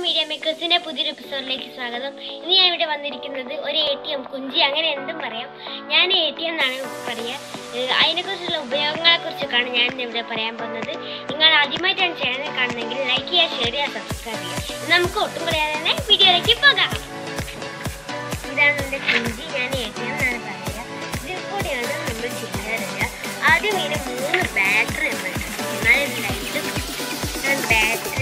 Media മേക്കേഴ്സിന്റെ പുതിയൊരു എപ്പിസോഡിലേക്ക് സ്വാഗതം. ഇന്ന് ഞാൻ ഇവിടെ വന്നിരിക്കുന്നത് ഒരു ATM കുഞ്ചി അങ്ങനെ എന്തും പറയാം. ഞാൻ ATM എന്നാണ് പറയുക. അതിനെക്കുറിച്ചുള്ള ഉപയോഗങ്ങളെക്കുറിച്ചൊക്കെയാണ് ഞാൻ ഇവിടെ പറയാൻ പോകുന്നത്. നിങ്ങൾ ആദ്യമായിട്ടാണ് ചാനൽ കാണുന്നതെങ്കിൽ ലൈക്ക് ചെയ്യുക, ഷെയർ ചെയ്യുക, സബ്സ്ക്രൈബ് ചെയ്യുക. നമുക്ക് ഒട്ടും പറയാതെ തന്നെ വീഡിയോയിലേക്ക് പോകാം. ഇതാണ് എൻ്റെ കുഞ്ചി. ഞാൻ ATM എന്നാണ് പറയുക. ഇതിൽ കൂടിയാണ് നമ്മൾ ചെയ്യാറില്ല. ആദ്യം ഇങ്ങനെ 3 ബാറ്ററി ഉണ്ട്. എന്നാലും ലൈറ്റ് ബാറ്ററി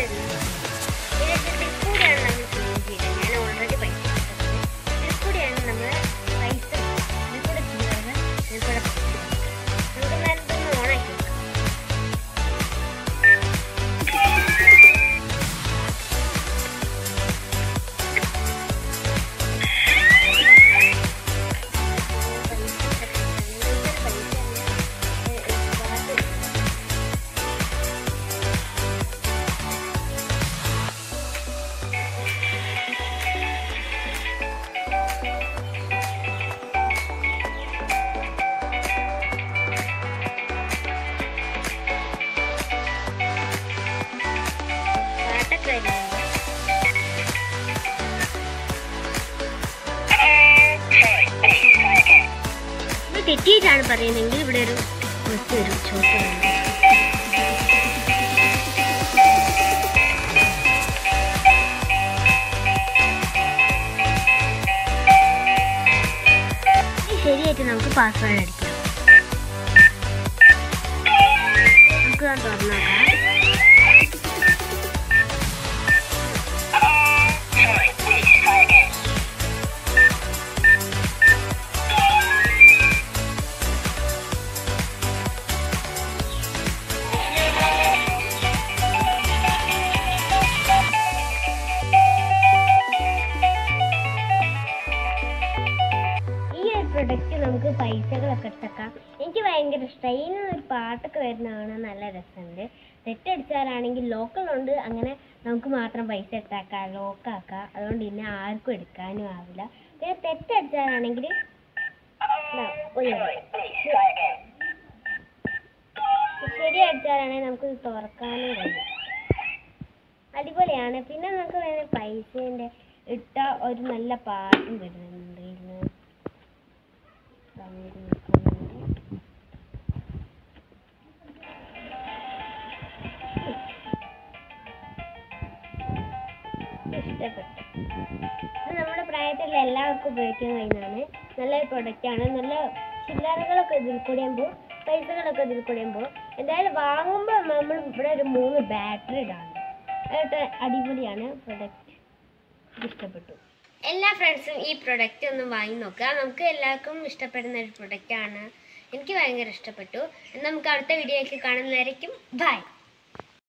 തെറ്റിയിട്ടാണ് പറയുന്നതെങ്കിൽ ഇവിടെ ഒരു കുറച്ച് വരും ചോട്ടുകളുണ്ട്. ശരിയായിട്ട് നമുക്ക് പാസ്വേഡ് അടിക്കാം. നമുക്ക് തുറന്നു നോക്കാം. പ്രൊഡക്റ്റ് നമുക്ക് പൈസകളൊക്കെ ഇട്ടേക്കാം. എനിക്ക് ഭയങ്കര ഇഷ്ടമായി. ഇതിനൊരു പാട്ടൊക്കെ വരുന്നതാണ്, നല്ല രസമുണ്ട്. തെറ്റടിച്ചാലാണെങ്കിൽ ലോക്കലുണ്ട്, അങ്ങനെ നമുക്ക് മാത്രം പൈസ ഇട്ടാക്കാം, ലോക്കാക്കാം. അതുകൊണ്ട് ഇന്നെ ആർക്കും എടുക്കാനും ആവില്ല. പിന്നെ തെറ്റടിച്ചാലാണെങ്കിൽ ശരി അടിച്ചാലാണെങ്കിൽ നമുക്ക് തുറക്കാനും കഴിയും. അടിപൊളിയാണ്. പിന്നെ നമുക്ക് വേണമെങ്കിൽ പൈസേൻ്റെ ഇട്ട ഒരു നല്ല പാട്ടും വരുന്നുണ്ട്. ഇഷ്ടപ്പെട്ടു. ഇത് നമ്മുടെ പ്രായത്തിലുള്ള എല്ലാവർക്കും ഉപയോഗിക്കാൻ കഴിയുന്നതാണ്. നല്ലൊരു പ്രൊഡക്റ്റാണ്. നല്ല ചില്ലറകളൊക്കെ ഇതിൽ കൂടിയുമ്പോൾ, പൈസകളൊക്കെ ഇതിൽ കൂടിയുമ്പോൾ, എന്തായാലും വാങ്ങുമ്പോൾ നമ്മൾ ഇവിടെ ഒരു 3 ബാറ്ററി ഇടാണ്. അതൊട്ട് അടിപൊളിയാണ് പ്രൊഡക്റ്റ്. ഇഷ്ടപ്പെട്ടു. എല്ലാ ഫ്രണ്ട്സും ഈ പ്രൊഡക്റ്റ് ഒന്ന് വാങ്ങി നോക്കുക. നമുക്ക് എല്ലാവർക്കും ഇഷ്ടപ്പെടുന്ന ഒരു പ്രൊഡക്റ്റാണ്. എനിക്ക് ഭയങ്കര ഇഷ്ടപ്പെട്ടു. നമുക്ക് അടുത്ത വീഡിയോയ്ക്ക് കാണുന്നതായിരിക്കും. ബൈ.